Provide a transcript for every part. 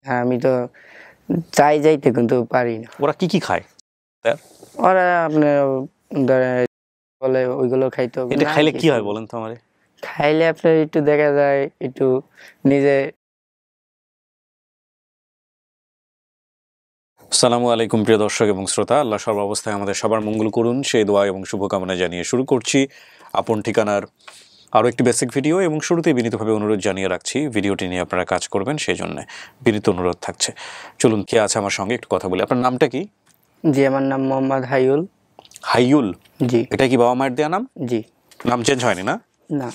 হ্যাঁ আমি তো চাই যাইতে কিন্তু পারি না। ওরা কি খায়? ওরা আপনার বলে ওইগুলো খাইতো। এটা খাইলে কি হয় বলেন তো আমারে? খাইলে আপনার একটু দেখা যায় একটু নিজে। আসসালামু আলাইকুম প্রিয় দর্শক এবং শ্রোতা, আল্লাহ সর্বাবস্থায় আমাদের সবার মঙ্গল করুন সেই দোয়া এবং শুভকামনা জানিয়ে শুরু করছি আপন ঠিকানার আরও একটি বেসিক ভিডিও। এবং শুরুতেই বিনীতভাবে অনুরোধ জানিয়ে রাখছি, ভিডিওটি নিয়ে আপনারা কাজ করবেন সেই জন্য বিনীত অনুরোধ থাকছে। চলুন, কে আছে আমার সঙ্গে একটু কথা বলি। আপনার নামটা কি? জি আমার নাম মোহাম্মদ হাইউল। হাইউল? জি। এটা কি বাবা মায়ের দেয়া নাম? জি। নাম চেঞ্জ হয়নি না? না,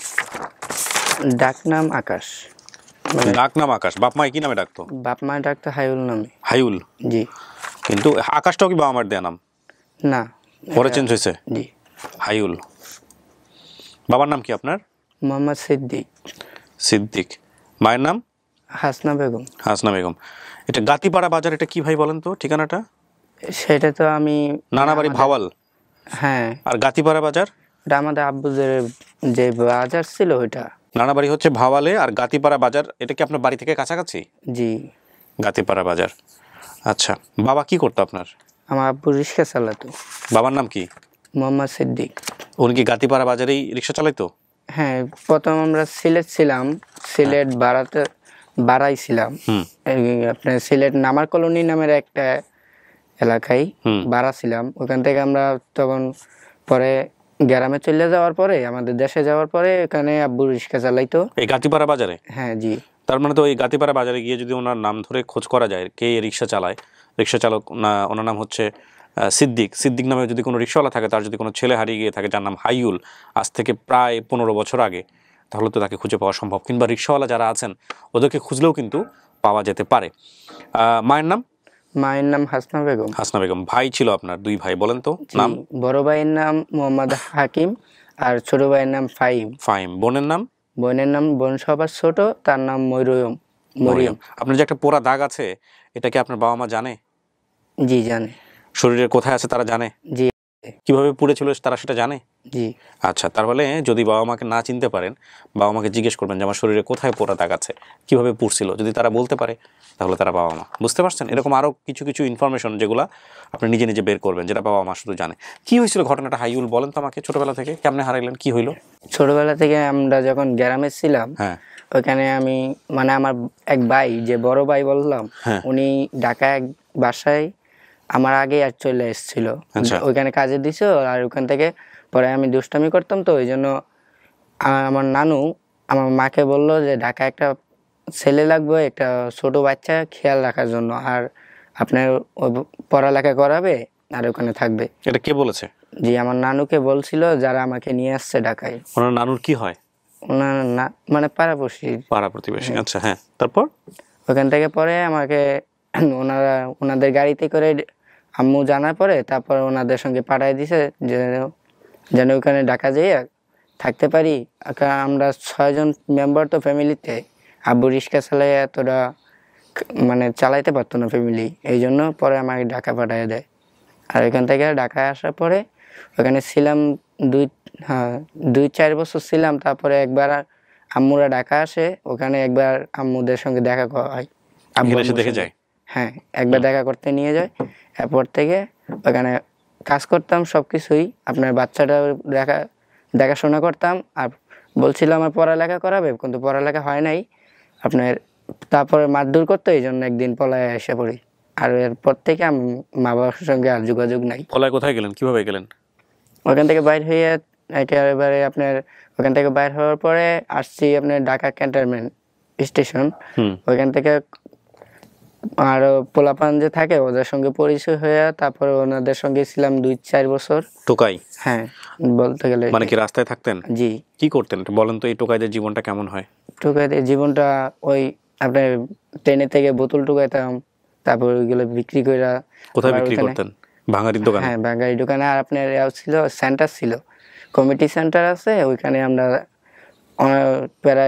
ডাক নাম আকাশ। ডাক নাম আকাশ। বাপ মা কি নামে ডাকতো? বাপ মা ডাকতো হাইউল নামে। হাইউল? জি। কিন্তু আকাশটাও কি বাবা মায়ের দেয়া নাম? না, পরে চেঞ্জ হয়েছে। জি। হাইউল। বাবার নাম কি আপনার? মোহাম্মদ সিদ্দিক। সিদ্দিক। মায়ের নাম? হাসনা বেগম। হাসনা বেগম। এটা গাতিপাড়া বাজার, এটা কি ভাই বলেন তো ঠিকানাটা? সেটা তো আমি নানা বাড়ি ভাওয়াল। হ্যাঁ। আর গাতিপাড়া বাজার? এটা আমাদের আব্বুদের যে বাজার ছিল ওইটা। নানা বাড়ি হচ্ছে ভাওয়ালে, আর গাতিপাড়া বাজার এটা কি আপনার বাড়ি থেকে কাছাকাছি? জি। গাতিপাড়া বাজার। আচ্ছা, বাবা কি করতো আপনার? আমার আব্বু রিক্সা চালাতো। বাবার নাম কি? মোহাম্মদ সিদ্দিক। উনি কি গাতিপাড়া বাজারেই রিক্সা চালাইতো? হ্যাঁ, প্রথম আমরা সিলেট ছিলাম, সিলেট বাড়াই ছিলাম। আপনার সিলেট নামার কলোনি নামের একটা এলাকায় বাড়া ছিলাম। ওখান থেকে আমরা তখন পরে গ্রামে চলে যাওয়ার পরে, আমাদের দেশে যাওয়ার পরে ওখানে আব্বু রিক্সা চালাইতো এই গাতিপাড়া বাজারে। হ্যাঁ জি। তার মানে তো এই গাতিপাড়া বাজারে গিয়ে যদি ওনার নাম ধরে খোঁজ করা যায় কে রিক্সা চালায়, রিক্সা চালক না, ওনার নাম হচ্ছে সিদ্দিক। সিদ্দিক নামে যদি কোনো রিক্সাওয়ালা থাকে, তার যদি কোনো ছেলে হারিয়ে গিয়ে থাকে যার নাম হাইউল আজ থেকে প্রায় 15 বছর আগে, তাহলে তো তাকে খুঁজে পাওয়া সম্ভব। কিংবা রিক্সাওয়ালা যারা আছেন ওদেরকে খুঁজলেও কিন্তু পাওয়া যেতে পারে। মায়ের নাম? মায়ের নাম হাসনা বেগম। হাসনা বেগম। ভাই ছিল আপনার? 2 ভাই, বলেন তো নাম। বড় ভাইয়ের নাম মোহাম্মদ হাকিম আর ছোট ভাইয়ের নাম ফাহিম। ফাহিম। বোনের নাম? বোনের নাম, বোন সবার ছোট, তার নাম মরিয়ম। আপনার যে একটা পোড়া দাগ আছে, এটা কি আপনার বাবা মা জানে? জি জানে। শরীরের কোথায় আছে তারা জানে? জি। কিভাবে পুড়েছিল তারা সেটা জানে? জি। আচ্ছা, তার ফলে যদি বাবা মাকে না চিনতে পারেন, বাবা মাকে জিজ্ঞেস করবেন যে আমার শরীরে কোথায় পোড়া দাগ আছে, কিভাবে পুড়ছিল। যদি তারা বলতে পারে তাহলে তারা বাবা মা। বুঝতে পারছেন? এরকম আরও কিছু ইনফরমেশন যেগুলো আপনি নিজে নিজে বের করবেন, যেটা বাবা মা শুধু জানে। কি হয়েছিল ঘটনাটা হাইউল, বলেন তো আমাকে। ছোটবেলা থেকে কেমনে হারাইলেন, কি হইলো? ছোটবেলা থেকে আমরা যখন গ্রামে ছিলাম, হ্যাঁ, ওইখানে আমি মানে আমার এক ভাই, যে বড় ভাই বললাম, উনি ঢাকা এক বাসায় আমার আগে আর চলে এসেছিল। ওইখানে কাজে দিছো, আর ওখান থেকে পরে আমি দুষ্টামি করতাম, তো ওই জন্য আমার নানু আমার মাকে বললো যে ঢাকা একটা ছেলে লাগবে, একটা ছোট বাচ্চা খেয়াল রাখার জন্য, আর আপনার পড়ালেখা করাবে আর ওখানে থাকবে। এটা কে বলেছে? জি, আমার নানুকে বলছিল, যারা আমাকে নিয়ে আসছে ঢাকায়। ওনার নানুর কি হয়? ওনার না মানে পাড়া প্রতিবেশী। আচ্ছা, হ্যাঁ। তারপর ওখান থেকে পরে আমাকে ওনাদের গাড়িতে করে আম্মু জানার পরে তারপর ওনাদের সঙ্গে পাঠিয়ে দিছে যেন ওখানে ঢাকা যেয়ে থাকতে পারি। আমরা 6 জন মেম্বার তো ফ্যামিলিতে, আব্বু রিক্সা চালাই এতটা মানে চালাইতে পারতো না ফ্যামিলি, এই জন্য পরে আমাকে ঢাকা পাঠিয়ে দেয়। আর এখান থেকে ঢাকায় আসার পরে ওখানে ছিলাম 2-4 বছর ছিলাম। তারপরে একবার আম্মুরা ঢাকা আসে, ওখানে একবার আম্মুদের সঙ্গে দেখা হয়। আব্বু দেখে যায়? হ্যাঁ, একবার দেখা করতে নিয়ে যায়। এরপর থেকে ওখানে কাজ করতাম, সব কিছুই আপনার বাচ্চাটা দেখাশোনা করতাম। আর বলছিল আমার পড়ালেখা করাবে, কিন্তু পড়ালেখা হয় নাই আপনার। তারপরে মারধর করতো, এই জন্য একদিন পলায় এসে পড়ি। আর এরপর থেকে আমি মা বাবার সঙ্গে আর যোগাযোগ নাই। পলায় কোথায় গেলেন, কিভাবে গেলেন? ওখান থেকে বাইর হয়ে একেবারে আপনার ওখান থেকে বাইর হওয়ার পরে আসছি আপনার ঢাকা ক্যান্টনমেন্ট স্টেশন। ওইখান থেকে আরো পোলাপান যে থাকে ওদের সঙ্গে পরিচয় হয়ে তারপরে ওনাদের সঙ্গে ছিলাম 2-4 বছর। টোকাই? হ্যাঁ, বলতে গেলে মানে কি রাস্তায় থাকতেন? জি। কি করতেন বলেন তো, এই টোকাইদের জীবনটা কেমন হয়? টোকাইদের জীবনটা ওই আপনার ট্রেনে থেকে বোতল টোকাইতাম, তারপর ওইগুলো বিক্রি করে। কোথায় বিক্রি করতেন? ভাঙারির দোকানে? হ্যাঁ, ভাঙারি দোকানে। আর আপনার ছিল সেন্টার, ছিল কমিটি সেন্টার আছে, ওইখানে আমরা প্রায়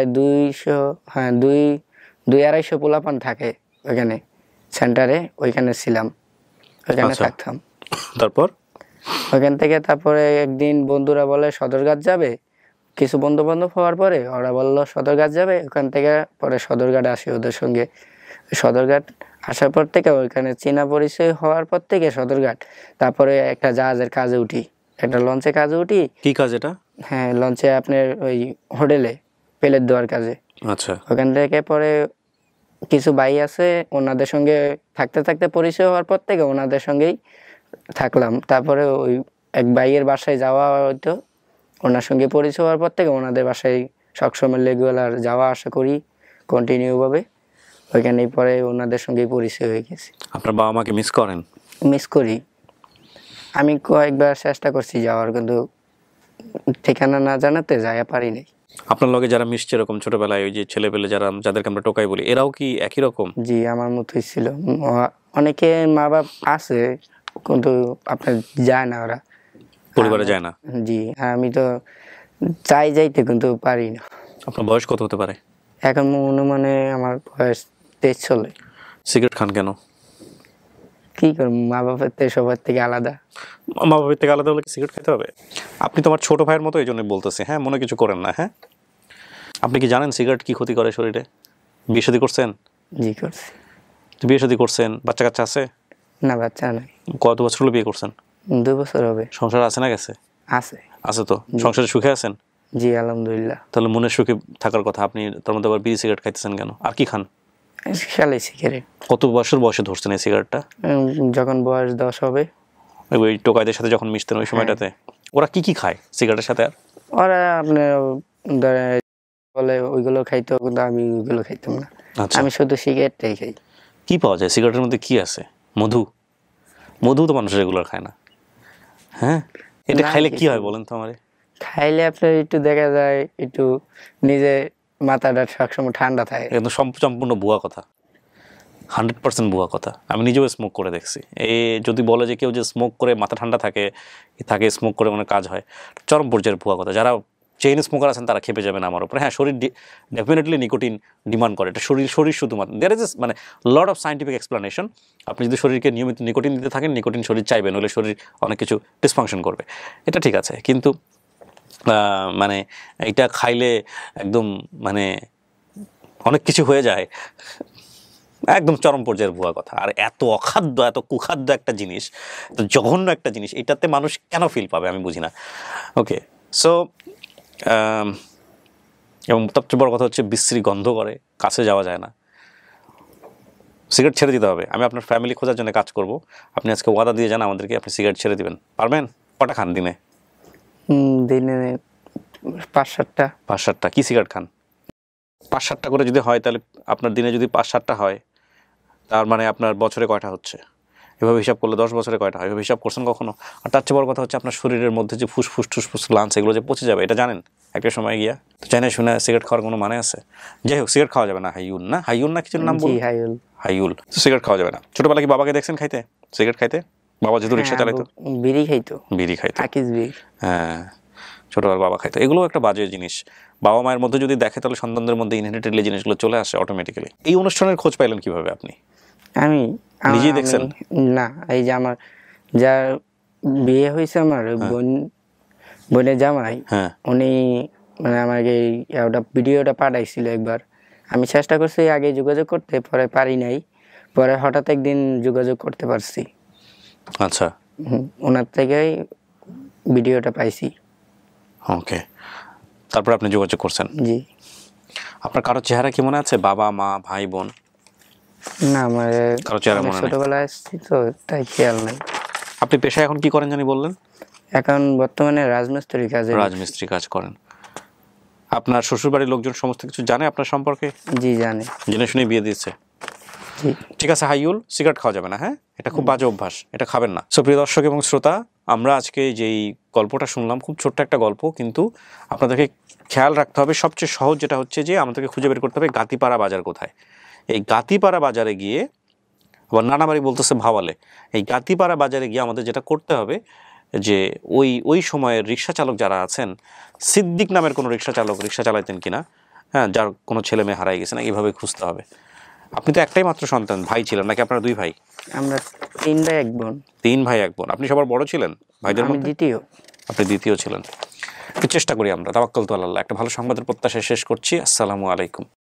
200-250 পোলাপান থাকে ওইখানে সেন্টারে, ওইখানে ছিলাম, ওইখানে থাকতাম। তারপর ওইখান থেকে তারপরে একদিন বন্ধুরা বলে সদরঘাট যাবে, কিছু বন্ধু বান্ধব হওয়ার পরে ওরা বললো সদরঘাট যাবে। ওখান থেকে পরে সদরঘাট আসি ওদের সঙ্গে। সদরঘাট আসার পর থেকে ওইখানে চেনা পরিচয় হওয়ার পর থেকে সদরঘাট, তারপরে একটা জাহাজের কাজে উঠি, একটা লঞ্চে কাজে উঠি। কি কাজ এটা? হ্যাঁ, লঞ্চে আপনার ওই হোটেলে পেলেট দেওয়ার কাজে। আচ্ছা। ওখান থেকে পরে কিছু ভাই আছে, ওনাদের সঙ্গে থাকতে থাকতে পরিচয় হওয়ার পর থেকে ওনাদের সঙ্গেই থাকলাম। তারপরে ওই এক ভাইয়ের বাসায় যাওয়া হয়তো, ওনার সঙ্গে পরিচয় হওয়ার পর থেকে ওনাদের বাসায় সবসময় রেগুলার যাওয়া আসা করি কন্টিনিউভাবে। ওইখানেই পরে ওনাদের সঙ্গেই পরিচয় হয়ে গেছে। আপনার বাবা মাকে মিস করেন? মিস করি। আমি কয়েকবার চেষ্টা করছি যাওয়ার, কিন্তু ঠিকানা না জানাতে যাওয়া পারি নাই। আপনার লগে যারা মিশছে এরকম ছোটবেলায়, ওই যে ছেলেপেলে যারা, যাদেরকে আমরা টোকাই বলি, এরাও কি একই রকম? জি, আমার মতোই ছিল। অনেকে মা বাপ আছে কিন্তু আপনার যায় না, ওরা পরিবারে যায় না। জি, আমি তো চাই যাইতে কিন্তু পারি না। আপনার বয়স কত হতে পারে এখন? অনুমানে আমার বয়স 23 চলে। সিগারেট খান কেন? কি করব, মা বাপের থেকে সবার থেকে আলাদা। মা বাবার থেকে আলাদা হলে কি সিগারেট খেতে হবে? আপনি তো আমার ছোট ভাইয়ের মতো, এই জন্যই বলতেছি। হ্যাঁ, মনে কিছু করেন না। হ্যাঁ, আপনি কি জানেন সিগারেট কি ক্ষতি করে শরীরে? বিয়ে শাদী করছেন? জি, করছি। তো বিয়ে শাদী করছেন, বাচ্চা কাচ্চা আছে? না, বাচ্চা নাই। কত বছর হলো বিয়ে করছেন? 2 বছর হবে। সংসার আছে না গেছে? আছে। আছে তো। সংসারে সুখে আছেন? জি, আলহামদুলিল্লাহ। তাহলে মনের সুখে থাকার কথা, আপনি তার মধ্যে আবার বিড়ি সিগারেট খাইতেছেন কেন? আর কি খান? শালি সিগারেট। কত বছর বয়সে ধরছেন এই সিগারেটটা? যখন বয়স 10 হবে। ওই টোকাইদের সাথে যখন মিশতেন ওই সময়টাতে ওরা কি কি খায় সিগারেটের সাথে? আর ওরা আপনার বলে ওইগুলো খাইতো, কিন্তু আমি ওইগুলো খাইতাম না। আমি শুধু সিগারেটটাই খাই। কি পাওয়া যায় সিগারেটের মধ্যে? কি আছে? মধু? মধু তো মানুষ রেগুলার খায় না। হ্যাঁ, এটা খাইলে কি হয় বলেন তো আমারে? খাইলে আপনার একটু দেখা যায়, একটু নিজে মাথাটা সবসময় ঠান্ডা থাকে। একদম সম্পূর্ণ ভুয়া কথা, 100% ভুয়া কথা। আমি নিজেও স্মোক করে দেখছি। যদি বলে যে কেউ যে স্মোক করে মাথা ঠান্ডা থাকে, স্মোক করে মনে কাজ হয়, চরম পর্যায়ের ভুয়া কথা। যারা চেইন স্মোকার আছেন তারা খেপে যাবেন আমার উপরে। হ্যাঁ, শরীর ডেফিনেটলি নিকোটিন ডিমান্ড করে, এটা শরীর শুধুমাত্র দেয়ার ইজ মানে লট অফ সায়েন্টিফিক এক্সপ্লানেশন। আপনি যদি শরীরকে নিয়মিত নিকোটিন দিতে থাকেন, নিকোটিন শরীর চাইবে, নইলে শরীর অনেক কিছু ডিসফাংশন করবে। এটা ঠিক আছে, কিন্তু মানে এটা খাইলে একদম মানে অনেক কিছু হয়ে যায়, একদম চরম পর্যায়ের ভুয়া কথা। আর এত অখাদ্য, এত কুখাদ্য একটা জিনিস, তো জঘন্য একটা জিনিস, এটাতে মানুষ কেন ফিল পাবে আমি বুঝি না। ওকে, সো এবং সবচেয়ে বড় কথা হচ্ছে বিশ্রী গন্ধ করে, কাছে যাওয়া যায় না। সিগারেট ছেড়ে দিতে হবে। আমি আপনার ফ্যামিলি খোঁজার জন্য কাজ করব। আপনি আজকে ওয়াদা দিয়ে যান আমাদেরকে, আপনি সিগারেট ছেড়ে দিবেন। পারবেন? কটা খান দিনে? দিনে 5-7টা। 5-7টা? কি সিগারেট খান? 5-7টা করে যদি হয়, তাহলে আপনার দিনে যদি 5-7টা হয়, তার মানে আপনার বছরে কয়টা হচ্ছে? এভাবে হিসাব করলে 10 বছরে কয়টা হয়? এভাবে হিসাব করছেন কখনো? আর তার চেয়ে বড় কথা হচ্ছে আপনার শরীরের মধ্যে যে ফুসফুস টুসফুস লাঞ্চ, এগুলো যে পচে যাবে, এটা জানেন একটা সময় গিয়া? তো চাই না শুনে সিগারেট খাওয়ার কোনো মানে আছে? যাই হোক, সিগারেট খাওয়া যাবে না। হাইউল না কিছু নাম বল। হাইউল। সিগারেট খাওয়া যাবে না। ছোটবেলা কি বাবাকে দেখছেন খাইতে, সিগারেট খাইতে? বাবা যেহেতু রিক্সা চালাইতো, বিড়ি খাইতো। হ্যাঁ, ছোটবেলা বাবা খাইতো। এগুলো একটা বাজে জিনিস। বাবা মায়ের মধ্যে যদি দেখে, তাহলে সন্তানদের মধ্যে ইনহেরিটেডলি জিনিসগুলো চলে আসে অটোমেটিক্যালি। এই অনুষ্ঠানের খোঁজ পাইলেন কিভাবে আপনি? আমি নিজেই দেখছেন? না, এই যে আমার যার বিয়ে হয়েছে, আমার বোনের জামাই, উনি মানে আমাকে ভিডিওটা পাঠাইছিল একবার। আমি চেষ্টা করছি আগে যোগাযোগ করতে, পরে পারি নাই। পরে হঠাৎ একদিন যোগাযোগ করতে পারছি। আচ্ছা, ওনার থেকেই ভিডিওটা পাইছি। ওকে, তারপর আপনি যোগাযোগ করছেন? জি। আপনার কারো চেহারা কি মনে আছে? বাবা মা ভাই বোন? না, আমার কারো চেহারা মনে নেই। ছোটবেলায় আসছি তো, তাই খেয়াল নাই। আপনি পেশায় এখন কি করেন জানি বললেন? এখন বর্তমানে রাজমিস্ত্রি কাজ করেন। আপনার শ্বশুরবাড়ির লোকজন সমস্ত কিছু জানে আপনার সম্পর্কে? জি, জানে। জেনে শুনে বিয়ে দিয়েছে? জি। ঠিক আছে হাইউল, সিগারেট খাওয়া যাবে না। হ্যাঁ, এটা খুব বাজে অভ্যাস, এটা খাবেন না। সো প্রিয় দর্শক এবং শ্রোতা, আমরা আজকে যেই গল্পটা শুনলাম, খুব ছোট্ট একটা গল্প, কিন্তু আপনাদেরকে খেয়াল রাখতে হবে সবচেয়ে সহজ যেটা হচ্ছে যে আমাদেরকে খুঁজে বের করতে হবে গাতিপাড়া বাজার কোথায়। এই গাতিপাড়া বাজারে গিয়ে, আবার নানাবাড়ি বলতেছে ভাওয়ালে, এই গাতিপাড়া বাজারে গিয়ে আমাদের যেটা করতে হবে যে ওই সময়ের রিক্সা চালক যারা আছেন, সিদ্দিক নামের কোনো রিক্সা চালক রিক্সা চালাইতেন কিনা, হ্যাঁ, যার কোনো ছেলে মেয়ে হারাই গেছে না, এইভাবে খুঁজতে হবে। আপনি তো একটাই মাত্র সন্তান, ভাই ছিলেন নাকি আপনারা 2 ভাই? আমরা 3 ভাই 1 বোন। 3 ভাই 1 বোন। আপনি সবার বড় ছিলেন ভাইদের মধ্যে? দ্বিতীয়। আপনি দ্বিতীয় ছিলেন। চেষ্টা করি আমরা, তাওয়াক্কাল তু আলাল্লাহ। একটা ভালো সংবাদের প্রত্যাশায় শেষ করছি। আসসালামু আলাইকুম।